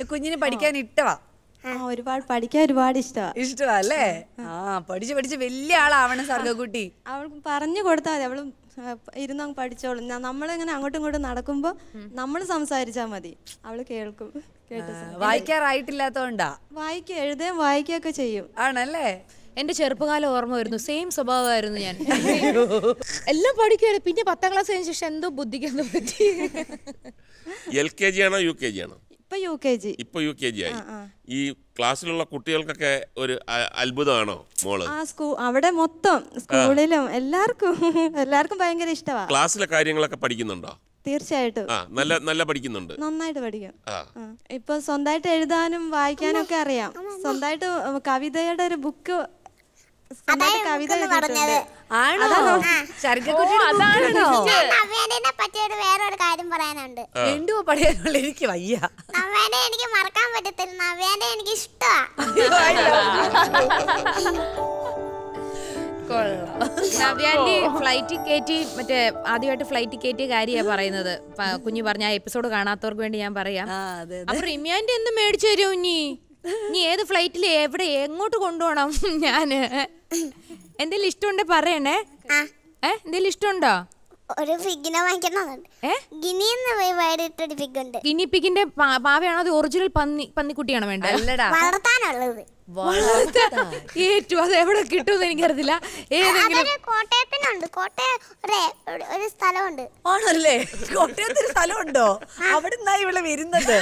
കുഞ്ഞിന് പഠിക്കാൻ ഇഷ്ടവാ? ഒരുപാട് പഠിക്കാൻ ഒരുപാട് ഇഷ്ടവാ അല്ലേ? പഠിച്ച് പഠിച്ച് വലിയ ആളാവണം സർഗക്കുട്ടി. അവൾക്ക് പറഞ്ഞു കൊടുത്താൽ മതി, അവള് ഇരുന്ന് അങ്ങ് പഠിച്ചോളും. നമ്മളിങ്ങനെ അങ്ങോട്ടും ഇങ്ങോട്ടും നടക്കുമ്പോ നമ്മൾ സംസാരിച്ചാ മതി, അവള് കേൾക്കും. വായിക്കാറായിട്ടില്ലാത്തോണ്ടാ? വായിക്കും, എഴുതുകയും വായിക്കുകയൊക്കെ ചെയ്യും. ആണല്ലേ? എന്റെ ചെറുപ്പകാലം ഓർമ്മ വരുന്നു. സെയിം സ്വഭാവമായിരുന്നു ഞാൻ. എല്ലാം പഠിക്കുമായിരുന്നു. പിന്നെ 10ാം ക്ലാസ് കഴിഞ്ഞ ശേഷം എന്തോ ബുദ്ധിക്കെന്തോ പറ്റി. LKG ആണോ UKG ആണോ? ഇപ്പൊ UKG ആയി. ഈ ക്ലാസ്സിലുള്ള കുട്ടികൾക്കൊക്കെ ഒരു അത്ഭുതമാണോ മോള്? അവിടെ മൊത്തം സ്കൂളിലും എല്ലാവർക്കും ഭയങ്കര ഇഷ്ടമാണ്. ക്ലാസ്സിലെ കാര്യങ്ങളൊക്കെ പഠിക്കുന്നുണ്ടോ? തീർച്ചയായിട്ടും നല്ല പഠിക്കുന്നുണ്ട്, നന്നായിട്ട് പഠിക്കും. ഇപ്പൊ സ്വന്തമായിട്ട് എഴുതാനും വായിക്കാനും ഒക്കെ അറിയാം. സ്വന്തമായിട്ട് കവിതയുടെ ഒരു ബുക്ക്, കവിത വേറൊരു കാര്യം പറയാനുണ്ട്. എനിക്ക് വയ്യ, എനിക്ക് മറക്കാൻ പറ്റത്തില്ല. നവ്യാന്റെ എനിക്ക് ഇഷ്ടമാണ്. നവ്യാന്റെ ഫ്ലൈറ്റ് കയറ്റി, മറ്റേ ആദ്യമായിട്ട് ഫ്ലൈറ്റ് കയറ്റിയ കാര്യമാണ് പറയുന്നത്. കുഞ്ഞു പറഞ്ഞ ആ എപ്പിസോഡ് കാണാത്തവർക്ക് വേണ്ടി ഞാൻ പറയാം. അപ്പൊ റിമ്യാന്റെ എന്ത് മേടിച്ചു തരും? നീ ഏത് ഫ്ലൈറ്റിൽ എവിടെ എങ്ങോട്ട് കൊണ്ടുപോകണം? ഞാന് എന്തെങ്കിലും ഇഷ്ടമുണ്ടെ പറയണേ. എന്തെങ്കിലും ഇഷ്ടമുണ്ടോ? ഒരു ഫിഗിനെ വാങ്ങിക്കണമെന്നുണ്ട്. ഗിനി പിഗിന്റെ പാവയാണോ അത് ഒറിജിനൽ പന്നിക്കുട്ടിയാണോ വേണ്ടത്? വളർത്താനുള്ളത്. ഏറ്റവും അത് എവിടെ കിട്ടുമെന്ന് എനിക്കറിയത്തില്ല. ഏതെങ്കിലും കോട്ടയത്തിനുണ്ട്. ഒരു സ്ഥലമുണ്ട്. ആണല്ലേ? കോട്ടയത്തിന് സ്ഥലമുണ്ടോ? അവിടെ നിന്നാ ഇവിടെ വരുന്നത്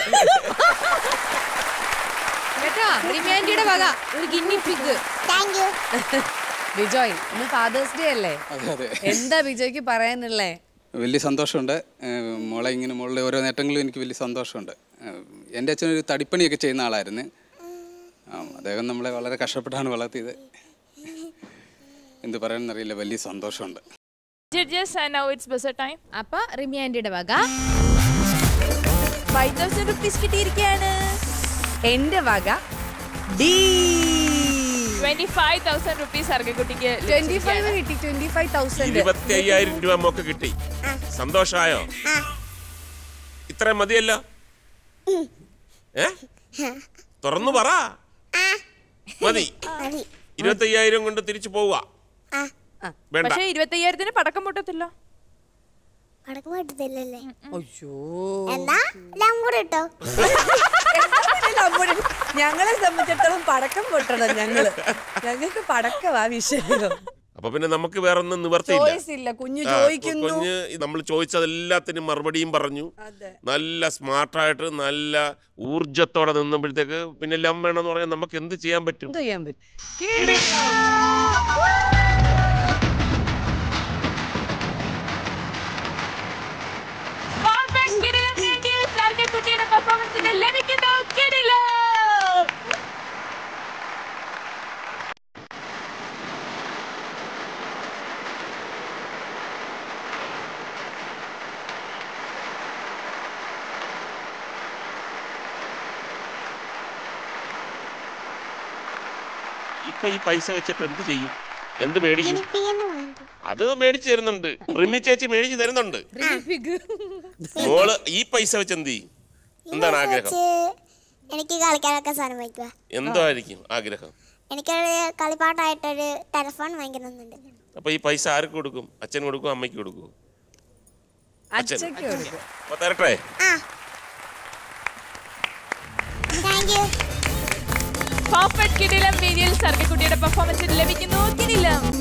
കേട്ടാ. റിമ്യാൻഡിയുടെ വക ഒരു ഗിന്നി പിഗ്. ബിജോയ്, ഇന്ന് ഫാദേഴ്സ് ഡേ അല്ലേ? എന്താ ബിജോയ്ക്ക് പറയാനുള്ളേ? വലിയ സന്തോഷമുണ്ട് മോളെ, ഇങ്ങനെ മോളുടെ ഓരോ നേട്ടങ്ങളും എനിക്ക് വലിയ സന്തോഷമുണ്ട്. എൻ്റെ അച്ഛനൊരു തടിപ്പണിയൊക്കെ ചെയ്യുന്ന ആളായിരുന്നു. അദ്ദേഹം നമ്മളെ വളരെ കഷ്ടപ്പെട്ടാണ് വളർത്തിയത്. എന്ത് പറയാനെന്നറിയില്ല, വലിയ സന്തോഷമുണ്ട്. അപ്പൊ റിമ്യാൻഡിയുടെ വക 5000 rupees കിട്ടിയിരിക്കുകയാണ്. എന്റെ വക 25,000 rupees സർഗക്കുട്ടിക്ക്. 25 കിട്ടി. 25,000. 25,000 രൂപ മോക്ക് കിട്ടി. സന്തോഷായോ? ഇത്ര മതിയല്ലോ. തുറന്നു പറ. മതി. 25,000 കൊണ്ട് തിരിച്ചു പോവുക. പക്ഷേ 25,000 പടക്കം പൊട്ടത്തില്ല. ഞങ്ങളെ സംബന്ധിച്ചിടത്തോളം പടക്കം പൊട്ടണം. ഞങ്ങൾക്ക് പടക്കമാ വിഷയം. അപ്പൊ പിന്നെ നമുക്ക് വേറൊന്നും നിവർത്തിയില്ല. കുഞ്ഞു ചോദിക്കുന്നു, കുഞ്ഞ് നമ്മൾ ചോദിച്ചതെല്ലാത്തിനും മറുപടിയും പറഞ്ഞു. നല്ല സ്മാർട്ടായിട്ട് നല്ല ഊർജത്തോടെ നിന്നപ്പോഴത്തേക്ക് പിന്നെ എല്ലാം വേണമെന്ന് പറഞ്ഞാൽ നമുക്ക് എന്ത് ചെയ്യാൻ പറ്റും? ഇപ്പൊ ഈ പൈസ വെച്ചിട്ട് എന്ത് ചെയ്യും? എന്ത് മേടിക്കും? അത് മേടിച്ചു തരുന്നുണ്ട്. റിമി ചേച്ചി മേടിച്ചു തരുന്നുണ്ട്. മോള് ഈ പൈസ വെച്ച് എന്ത് ചെയ്യും? എന്താണ് ആഗ്രഹം? എനിക്ക് കളിക്കാനൊക്കെ സാധനം വാങ്ങിക്കുക. എന്തോ ആയിരിക്കും ആഗ്രഹം? എനിക്കൊരു കളിപ്പാട്ടായിട്ടൊരു ടെലിഫോൺ വാങ്ങിക്കണമെന്നുണ്ട്. അപ്പൊ ഈ പൈസ ആർക്ക് കൊടുക്കും? അച്ഛൻ കൊടുക്കും, അമ്മയ്ക്ക് കൊടുക്കും? അച്ഛൻ. അപ്പൊ തരട്ടെ? പെർഫെക്റ്റ് കിടിലം വീഡിയോയിൽ സർഗക്കുട്ടിയുടെ പെർഫോമൻസിന് ലഭിക്കുന്നു കിടിലം